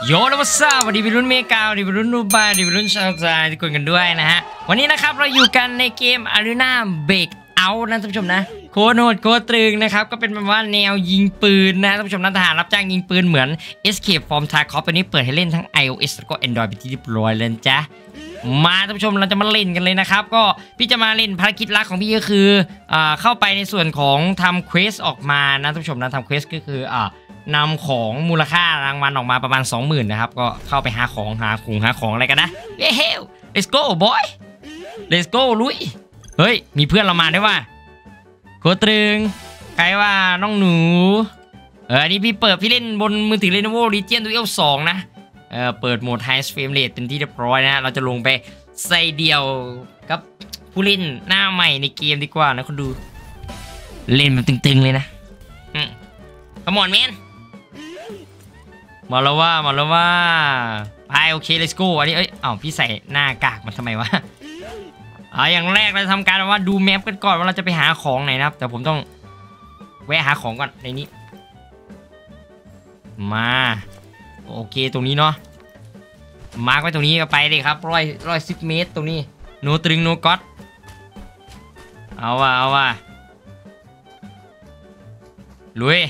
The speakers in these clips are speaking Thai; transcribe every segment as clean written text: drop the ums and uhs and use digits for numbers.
โยนวัสดุวันนี้เป็นรุ่นเมกาวันนี้เป็นรุ่นนูบาวันนี้เป็นรุ่นชาวซายทุกคนกันด้วยนะฮะวันนี้นะครับเราอยู่กันในเกม Arena Breakout นะท่านผู้ชมนะโคตรโหดโคตรตรึงนะครับก็เป็นแบบว่าแนวยิงปืนนะท่านผู้ชมนะทหารรับจ้างยิงปืนเหมือน Escape from Tarkov ตัวนี้เปิดให้เล่นทั้ง iOS แล้วก็ Android ไปที่เรียบร้อยแล้วจ้ะมาท่านผู้ชมเราจะมาเล่นกันเลยนะครับก็พี่จะมาเล่นภารกิจหลักของพี่ก็คือเข้าไปในส่วนของทำเควสออกมานะท่านผู้ชมนะทำเควสก็คือนำของมูลค่ารางวัลออกมาประมาณ 20,000 นะครับก็เข้าไปหาของหาของอะไรกันนะเฮ้ย let's go boy let's go ลุยเฮ้ยมีเพื่อนเรามาด้วยว่ะโคตรึงใครว่าน้องหนูอันนี้พี่เล่นบนมือถือ Lenovo Legion Duel 2นะเปิดโหมด High Frame Rate เป็นที่เรียบร้อยนะเราจะลงไปใส่เดียวกับผู้เล่นหน้าใหม่ในเกมดีกว่านะคุณดูเล่นแบบตึงๆเลยนะCome on manมาแล้วว่าไปโอเค let's go อันนี้พี่ใส่หน้ากากมันทำไมวะอย่างแรกเราทำการว่าดูแมปกันก่อนว่าเราจะไปหาของไหนนะครับแต่ผมต้องแวะหาของก่อนในนี้มาโอเคตรงนี้เนาะมาร์กไว้ตรงนี้ก็ไปเลยครับ110 เมตรตรงนี้โนตรึงโนก็อดเอาว่ะลุย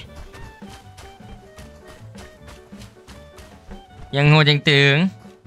ยังโหดยังตึง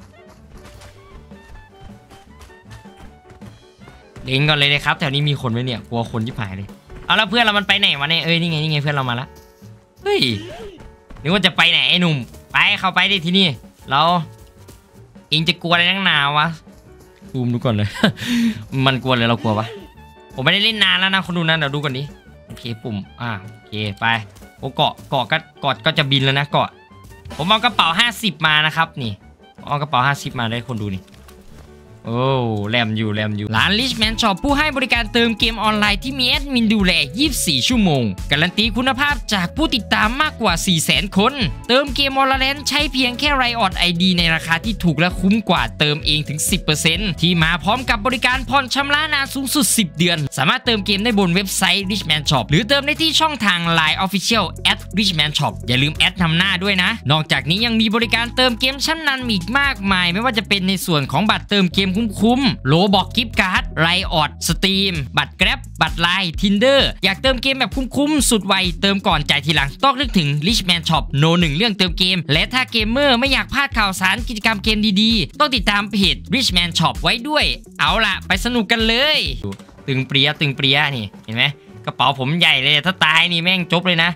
เด้งก่อนเลยนะครับแถวนี้มีคนไหมเนี่ยกลัวคนชิบหายเลยเอาแล้วเพื่อนเรามันไปไหนวะเนี่ยนี่ไงเพื่อนเรามาแล้วเฮ้ยนึกว่าจะไปไหนไอ้หนุ่มไปเข้าไปดิที่นี่เราเองจะกลัวอะไรนักหนาวะซูมดูก่อนเลย มันกลัวเลยเรากลัวปะผมไม่ได้เล่นนานแล้วนะคนดูนะเดี๋ยวดูก่อนดิโอเคปุ่มโอเคไปโอ้เกาะก็จะบินแล้วนะเกาะผมเอากระเป๋า50มานะครับนี่เอากระเป๋า50มาได้คนดูนี่โอ้แรมอยู่ร้าน Richman Shop ผู้ให้บริการเติมเกมออนไลน์ที่มีแอดมินดูแล24 ชั่วโมงการันตีคุณภาพจากผู้ติดตามมากกว่า 400,000 คนเติมเกม Valorant ใช้เพียงแค่ Riot ID ในราคาที่ถูกและคุ้มกว่าเติมเองถึง 10% ที่มาพร้อมกับบริการผ่อนชำระนานสูงสุด10 เดือนสามารถเติมเกมได้บนเว็บไซต์ Richman Shop หรือเติมได้ที่ช่องทาง Line Official @Richman Shop อย่าลืมแอดนำหน้าด้วยนะนอกจากนี้ยังมีบริการเติมเกมชั้นนำอีกมากมายไม่ว่าจะเป็นในส่วนของบัตรเติมเกมคุ้มโลบอกกิฟต์การ์ดไรออดสตรีมบัตรแกร็บบัตรไลน์ทินเดอร์อยากเติมเกมแบบคุ้มสุดไวเติมก่อนจ่ายทีหลังต้องนึกถึง Richman Shop โน1เรื่องเติมเกมและถ้าเกมเมอร์ไม่อยากพลาดข่าวสารกิจกรรมเกมดีๆต้องติดตามเพจ Richman Shop ไว้ด้วยเอาล่ะไปสนุกกันเลยตึงเปรี้ยนี่เห็นไหมกระเป๋าผมใหญ่เลยถ้าตายนี่แม่งจบเลยนะ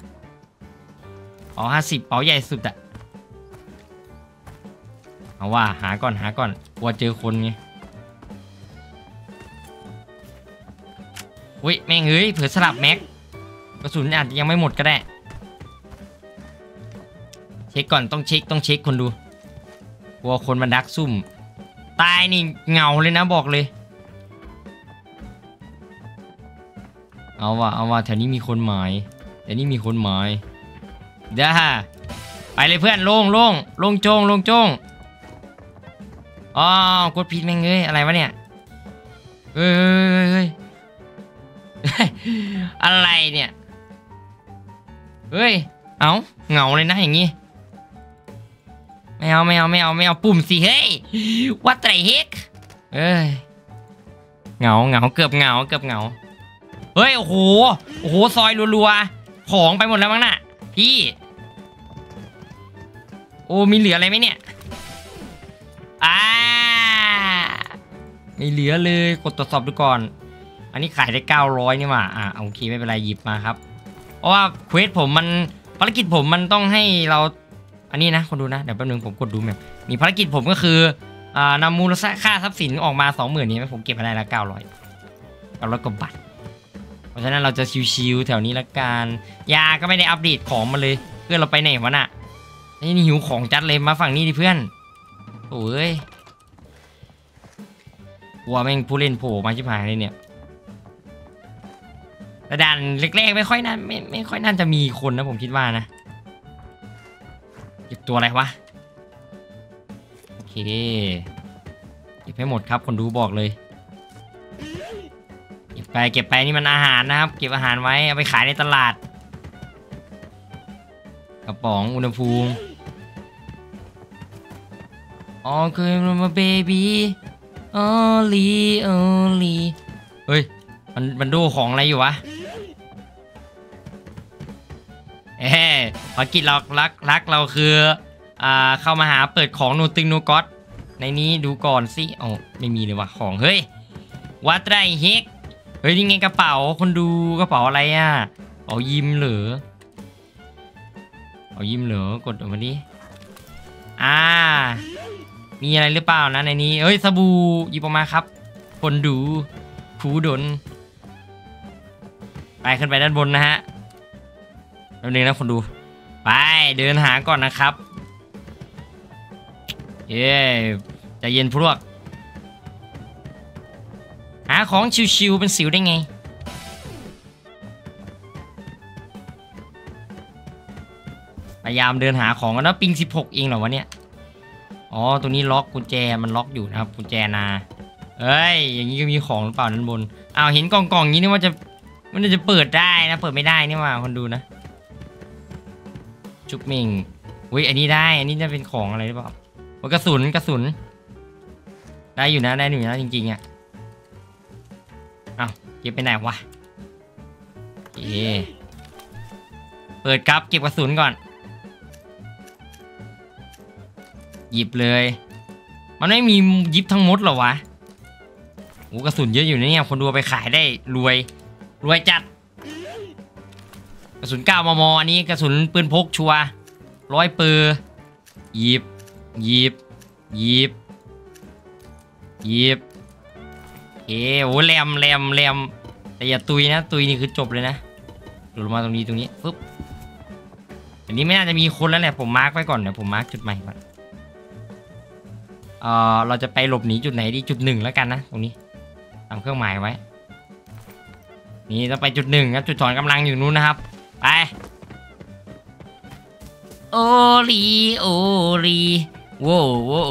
50เป๋าใหญ่สุดอะเอาว่าหาก่อนกลัวเจอคนไงอุ้ยแม่งเฮ้ยเผื่อสลับแม็กกระสุนอาจจะยังไม่หมดก็ได้เช็คก่อนต้องเช็คคนดูกลัวคนมันดักซุ่มตายนี่เงาเลยนะบอกเลยเอาว่ะแถวนี้มีคนหมายเดี๋ยวไปเลยเพื่อนโล่งโจ้งกดผิดแม่งเอ้ยอะไรวะเนี่ยเฮ้ยอะไรเนี่ยเฮ้ยเอาเงาเลยนะอย่างงี้ไม่เอาปุ่มสิเฮ้ยวัดไตรเฮกเงาเกือบเงาเฮ้ยโอ้โหซอยรัวๆของไปหมดแล้วมั้งน่ะพี่โอ้มีเหลืออะไรไหมเนี่ยไม่เหลือเลยกดตรวจสอบดูก่อนอันนี้ขายได้900นี่หว่าโอเคไม่เป็นไรหยิบมาครับเพราะว่าเควสผมมันภารกิจผมมันต้องให้เราอันนี้นะคนดูนะเดี๋ยวแป๊บนึงผมกดดูแบบมีภารกิจผมก็คือนำมูลค่าทรัพย์สินออกมา 20,000 นี้ผมเก็บมาได้ละ900กว่าบาทเพราะฉะนั้นเราจะชิวๆแถวนี้ละกันยาก็ไม่ได้อัปเดตของมาเลยเพื่อนเราไปไหนวะน่ะนี่หิวของจัดเลยมาฝั่งนี้ดิเพื่อนโอ้ยกลัวแม่งผู้เล่นโผล่มาชิบหายเลยเนี่ยแต่ด่านเล็กๆไม่ค่อยน่าจะมีคนนะผมคิดว่านะเก็บตัวอะไรวะโอเคเก็บให้หมดครับคนดูบอกเลยเก็บไปนี่มันอาหารนะครับเก็บอาหารไว้เอาไปขายในตลาด กระป๋องอุณหภูมิอ๋อเคยมาเบบี้only เฮ้ยมันดูของอะไรอยู่วะภารกิจเรารักเราคือเข้ามาหาเปิดของนูตึงนูก๊อตในนี้ดูก่อนสิอ๋อไม่มีเลยว่ะของเฮ้ยวัดไรเฮกเฮ้ยนี่ไงกระเป๋าคนดูกระเป๋าอะไรอ่ะกระเป๋ายิมเหรอกดออกมาดิมีอะไรหรือเปล่านะในนี้เฮ้ยสบู่หยิบออกมาครับคนดูผูดนไปขึ้นไปด้านบนนะฮะแล้วนึงนะคนดูไปเดินหาก่อนนะครับใจเย็นพวกหาของชิวๆเป็นสิวได้ไงพยายามเดินหาของกันนะปิง16เองเหรอวะเนี่ยอ๋อตรงนี้ล็อกกุญแจมันล็อกอยู่นะครับกุญแจนาเอ้ยอย่างนี้ก็มีของหรือเปล่าด้านบนเห็นกล่องนี้นี่ว่ามันจะเปิดได้นะเปิดไม่ได้นี่ว่าคนดูนะจุกเม่งอุ้ยอันนี้ได้อันนี้จะเป็นของอะไรหรือเปล่ากระสุนได้อยู่นะจริงๆเก็บไปไหนวะเปิดครับเก็บกระสุนก่อนหยิบเลยมันไม่มียิบทั้งหมดหรอวะโอ้กระสุนเยอะอยู่นะเนี่ยคนดูไปขายได้รวยจัดกระสุน9 มมอันนี้กระสุนปืนพกชัว100 ปืนหยิบโอ้แรมแต่อย่าตุยนะตุยนี่คือจบเลยนะหลุดมาตรงนี้ปึ๊บอันนี้ไม่น่าจะมีคนแล้วแหละผมมาร์กไว้ก่อนเดี๋ยวผมมาร์กจุดใหม่ก่อนเราจะไปหลบหนีจุดไหนดีจุด 1แล้วกันนะตรงนี้ตามเครื่องหมายไว้นี่ต้องไปจุด 1ครับจุดถอนกำลังอยู่นู้นนะครับไปโอลีโว้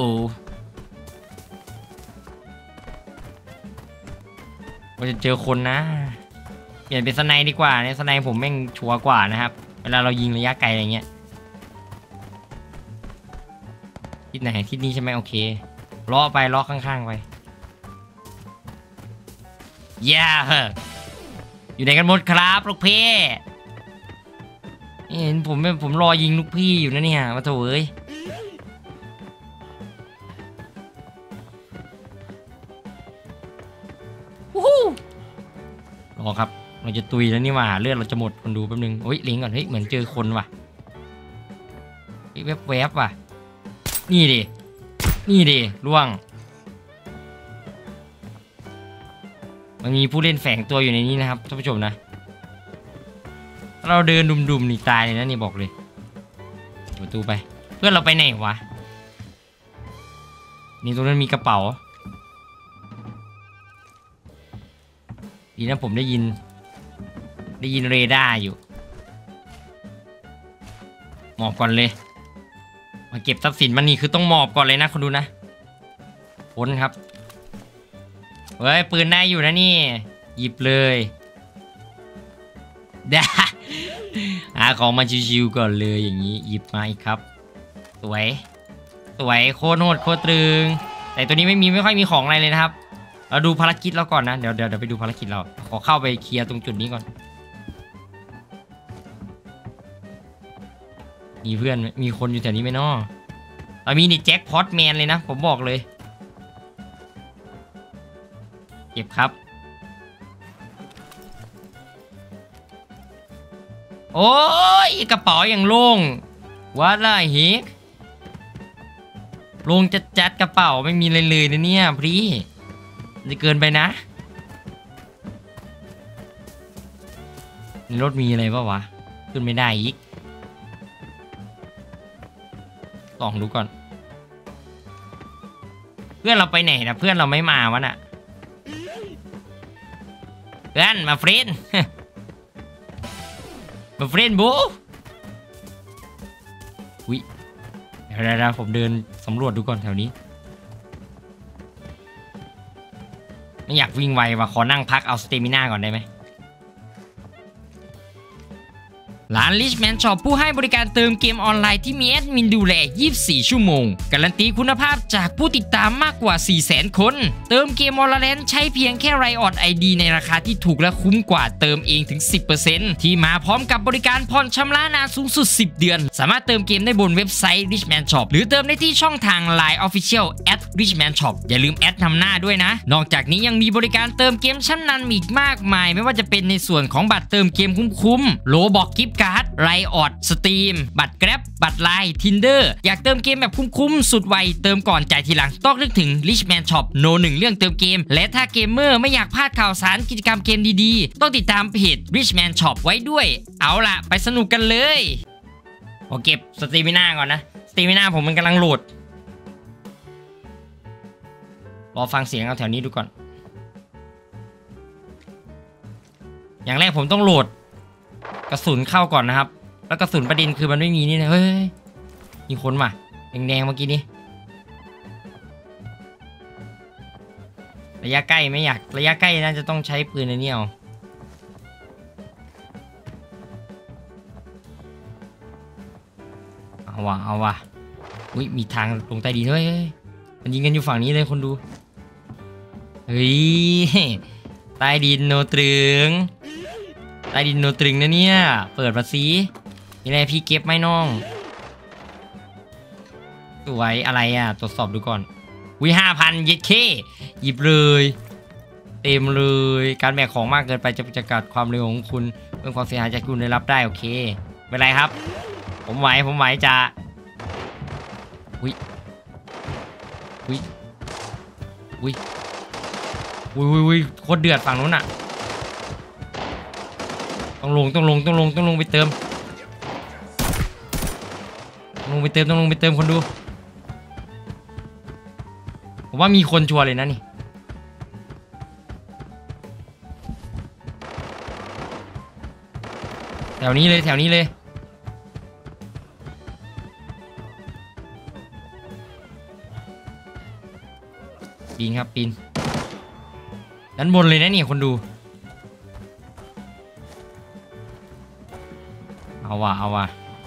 เราจะเจอคนนะเปลี่ยนเป็นสไนดีกว่าเนี่ยสไนผมแม่งชัวร์กว่านะครับเวลาเรายิงระยะไกลอะไรเงี้ยทิศไหนทิศนี้ใช่ไหมโอเคล้อข้างๆไปอยู่ไหนกันหมดครับลูกพี่เห็นผมรอยิงลูกพี่อยู่นะเนี่ยมาโถเอ้ยรอครับเราจะตุยแล้วนี่ว่าเลือดเราจะหมดคนดูแป๊บนึงโอ้ยลิงก่อนเฮ้ยเหมือนเจอคนว่ะแวบว่ะนี่ดิล่วงมันมีผู้เล่นแฝงตัวอยู่ในนี้นะครับท่านผู้ชมนะเราเดินดุมๆนี่ตายเลยนะนี่บอกเลยประตูไปเพื่อนเราไปไหนวะนี่ตรงนั้นมีกระเป๋าดีนะผมได้ยินเรดาร์อยู่หมอบก่อนเลยมาเก็บทรัพย์สินมันนี่คือต้องหมอบก่อนเลยนะคนดูนะพ้นครับเฮ้ยปืนได้อยู่นะนี่หยิบเลยหาของมาชิวๆก่อนเลยอย่างนี้หยิบมาอีกครับสวยโคตรโหดโคตรตรึงแต่ตัวนี้ไม่ค่อยมีของอะไรเลยนะครับเราดูภารกิจเราก่อนนะเดี๋ยวไปดูภารกิจเราขอเข้าไปเคลียร์ตรงจุดนี้ก่อนมีเพื่อนมีคนอยู่แถวนี้ไหมน้อเรามีนี่แจ็คพอตแมนเลยนะผมบอกเลยเก็บครับโอ้ยกระเป๋าอย่างโล่งว่าไรฮิกโล่งจัดกระเป๋าไม่มีเลยนะเนี่ยพี่จะเกินไปนะในรถมีอะไรปะวะขึ้นไม่ได้อีกลองดูก่อนเพื่อนเราไปไหนนะเพื่อนเราไม่มาวะน่ะเพื่อนมาเฟรนมาเฟรนบูอุ๊ยเดี๋ยวผมเดินสำรวจดูก่อนแถวนี้ไม่อยากวิ่งไวว่ะขอนั่งพักเอาสเตมิน่าก่อนได้ไหมลาาน Richman Shop ผู้ให้บริการเติมเกมออนไลน์ที่มีแอดมินดูแล 24 ชั่วโมงการันตีคุณภาพจากผู้ติดตามมากกว่า 400,000 คนเติมเกม Valorant ใช้เพียงแค่ Riot ID ในราคาที่ถูกและคุ้มกว่าเติมเองถึง 10% ที่มาพร้อมกับบริการผ่อนชำระนานสูงสุด 10 เดือนสามารถเติมเกมได้บนเว็บไซต์ Richman Shop หรือเติมได้ที่ช่องทาง Line Official @Richman Shop อย่าลืมแอดนำหน้าด้วยนะนอกจากนี้ยังมีบริการเติมเกมชั้นนำอีกมากมายไม่ว่าจะเป็นในส่วนของบัตรเติมเกมคุ้มๆโลบอกกิฟต์การ์ดไรออดสตรีมบัตรแกร็บบัตรไลน์ Tinder อยากเติมเกมแบบคุ้มๆสุดไวเติมก่อนจ่ายทีหลังต้องนึกถึง Richman Shop โน1เรื่องเติมเกมและถ้าเกมเมอร์ไม่อยากพลาดข่าวสารกิจกรรมเกมดีๆต้องติดตามเพจ Richman Shop ไว้ด้วยเอาล่ะไปสนุกกันเลยโอเก็บสตรีมิน่าก่อนนะสตรีมิน่าผมมันกำลังโหลดรอฟังเสียงเอาแถวนี้ดูก่อนอย่างแรกผมต้องโหลดกระสุนเข้าก่อนนะครับแล้วกระสุนประเด็นคือมันไม่มีนี่นะเฮ้ยมีคนว่ะแดงๆเมื่อกี้นี้ระยะใกล้ไม่อยากระยะใกล้น่าจะต้องใช้ปืนในนี้เอาว่ะอุ้ยมีทางลงใต้ดินเฮ้ยมันยิงกันอยู่ฝั่งนี้เลยคนดูเฮ้ยใต้ดินโนตรึงใต้ดินโนตรึงนะเนี่ยเปิดมาสิมีอะไรพี่เก็บไหมน้องสวยอะไรอ่ะตรวจสอบดูก่อนวิ5,000เย็ดเคหยิบเลยเต็มเลยการแบกของมากเกินไปจะจำกัดความเร็วของคุณเรื่องความเสียหายจากคุณได้รับได้โอเคไม่เป็นไรครับผมไหวจะอุ้ยโคตรเดือดฝั่งนู้นอ่ะต้องลงไปเติมต้องลงไปเติมคนดูผมว่ามีคนชัวร์เลยนะนี่แถวนี้เลยปีนครับปีนด้านบนเลยนะนี่คนดูเอาว่ะ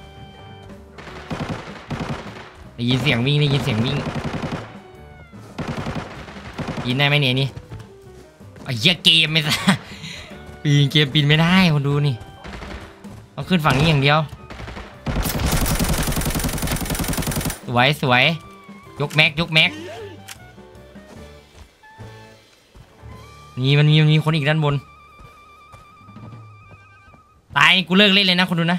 ได้ยินเสียงวิ่งยินได้ไหมเนี่ยนี่ไอ้เหี้ยเกมไม่ซะปีนไม่ได้คนดูนี่ต้องขึ้นฝั่งนี้อย่างเดียวสวยยกแม็กนี่มันมีคนอีกด้านบนตายกูเลิกเล่นเลยนะคนดูนะ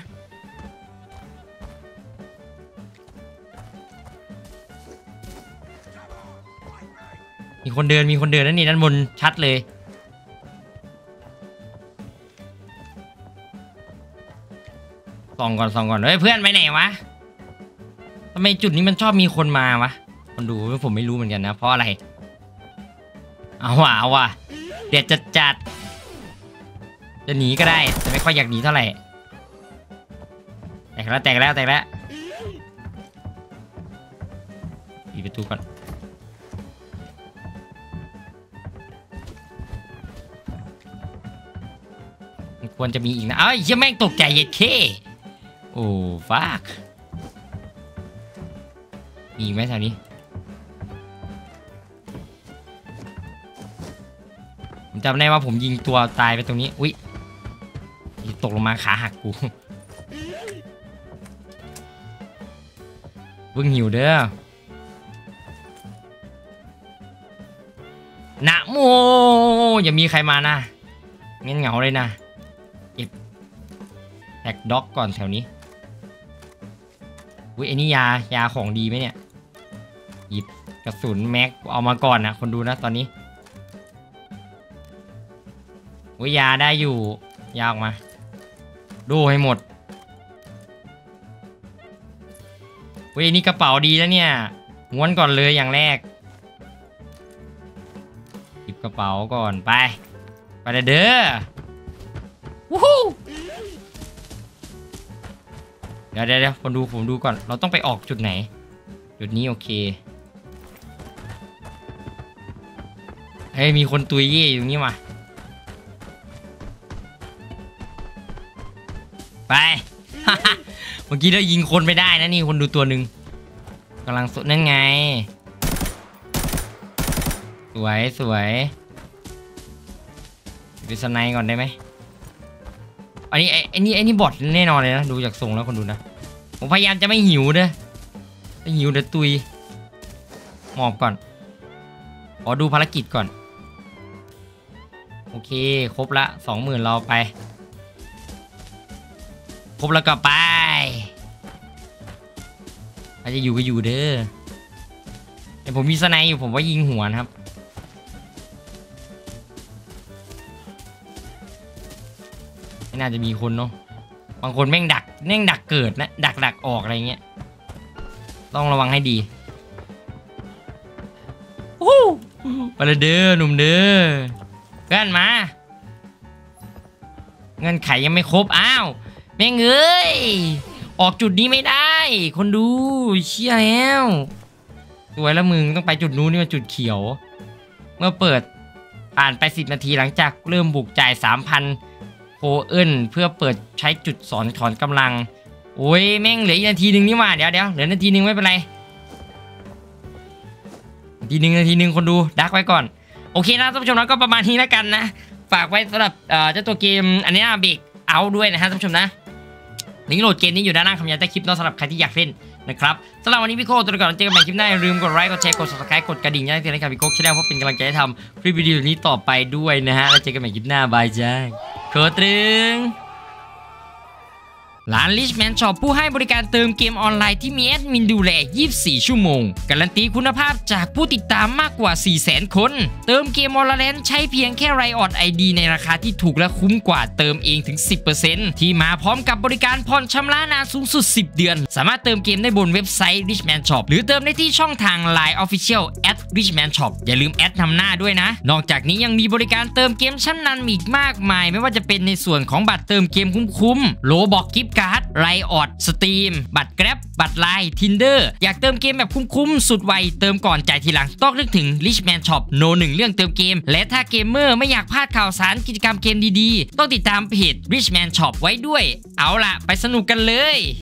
มีคนเดินนั่นนี่ด้านบนชัดเลยส่องก่อนเฮ้ยเพื่อนไปไหนวะทำไมจุดนี้มันชอบมีคนมาวะคนดูผมไม่รู้เหมือนกันนะเพราะอะไรเอาว่ะเด็ดจัดจะหนีก็ได้แต่ไม่ค่อยอยากหนีเท่าไหร่แตกแล้วปิดประตูก่อนมันควรจะมีอีกนะเอ้ยยังแม่งตกใจเย็ดเคโอ้ฟักมีไหมแถวนี้ผมจำได้ว่าผมยิงตัวตายไปตรงนี้อุ๊ยตกลงมาขาหักกูเพิ่งหิวเด้อนะโมอย่ามีใครมานะงั้นเหงาเลยนะเก็บแท็กด็อกก่อนแถวนี้อุ๊ยไอ้นี่ยาของดีไหมเนี่ยหยิบกระสุนแม็กเอามาก่อนนะคนดูนะตอนนี้อุ๊ยยาได้อยู่ยาออกมาดูให้หมดเว้ยนี่กระเป๋าดีแล้วเนี่ยม้วนก่อนเลยอย่างแรกหยิบกระเป๋าก่อนไปเด้อวู้ฮู้เดี๋ยวผมดูก่อนเราต้องไปออกจุดไหนจุดนี้โอเคเฮ้ยมีคนตุยเย่อยู่นี่มาไปมื่อกี้เรายิงคนไปได้นะนี่คนดูตัวหนึ่งกำลังสุดนั่นไงสวยดูสไนก่อนได้ไหมอันนี้บอทแน่นอนเลยนะดูจากทรงแล้วคนดูนะผมพยายามจะไม่หิวเด้อถ้าหิวเดี๋ยวตุยหมอบก่อนขอดูภารกิจก่อนโอเคครบละ20,000เราไปครบแล้วก็ไปอาจจะอยู่ก็อยู่เด้อแต่ผมมีสไนอยู่ผมว่ายิงหัวนะครับไม่น่าจะมีคนเนาะบางคนแม่งดักเกิดนะดักออกอะไรเงี้ยต้องระวังให้ดีไปเลยเด้อหนุ่มเด้อเพื่อนมาเงินไขยังไม่ครบอ้าวแม่งเอ้ยออกจุดนี้ไม่ได้คนดูเชี่ยแล้วสวยแล้วมึงต้องไปจุดนู้นนี่มันจุดเขียวเมื่อเปิดผ่านไป10 นาทีหลังจากเริ่มบุกจ่าย 3,000 โคเอิลเพื่อเปิดใช้จุดสอนถอนกำลังโอ้ยแม่งเหลืออีกนาทีนึงนี่มาเดี๋ยวเหลือนาทีนึงไม่เป็นไรนาทีนึงคนดูดักไว้ก่อนโอเคนะท่านผู้ชมแล้วก็ประมาณนี้แล้วกันนะฝากไว้สำหรับเจ้าตัวเกมอันนี้เบรกเอาด้วยนะฮะท่านผู้ชมนะลิงก์โหลดเกมนี้อยู่ด้านล่างคำยันใต้คลิปนอกสำหรับใครที่อยากเล่นนะครับสำหรับวันนี้พี่โคตัวก่อนเจอกันใหม่คลิปหน้าอย่าลืมกดไลค์กดแชร์กด subscribe กดกระดิ่งย้ำเตือนให้กับพี่โคชแนลเพื่อเป็นกำลังใจให้ทำคลิปวิดีโอนี้ต่อไปด้วยนะฮะแล้วเจอกันใหม่คลิปหน้าบายจ้าโคตรึงร้าน Richman Shop ผู้ให้บริการเติมเกมออนไลน์ที่มีแอดมินดูแล 24 ชั่วโมงการันตีคุณภาพจากผู้ติดตามมากกว่า 400,000 คนเติมเกม Valorant ใช้เพียงแค่ Riot ID ในราคาที่ถูกและคุ้มกว่าเติมเองถึง 10% ที่มาพร้อมกับบริการผ่อนชำระนานสูงสุด 10 เดือนสามารถเติมเกมได้บนเว็บไซต์ Richman Shop หรือเติมได้ที่ช่องทาง Line Official @Richman Shop อย่าลืมแอดนำหน้าด้วยนะนอกจากนี้ยังมีบริการเติมเกมชั้นนำอีกมากมายไม่ว่าจะเป็นในส่วนของบัตรเติมเกมคุ้มๆ Roblox Gift Card Riot Steam บัตร Grab บัตร Line Tinder อยากเติมเกมแบบคุ้มๆสุดไวเติมก่อนจ่ายทีหลังต้องนึกถึง Richman Shop โน1เรื่องเติมเกมและถ้าเกมเมอร์ไม่อยากพลาดข่าวสารกิจกรรมเกมดีๆต้องติดตามเพจ Richman Shop ไว้ด้วยเอาล่ะไปสนุกกันเลย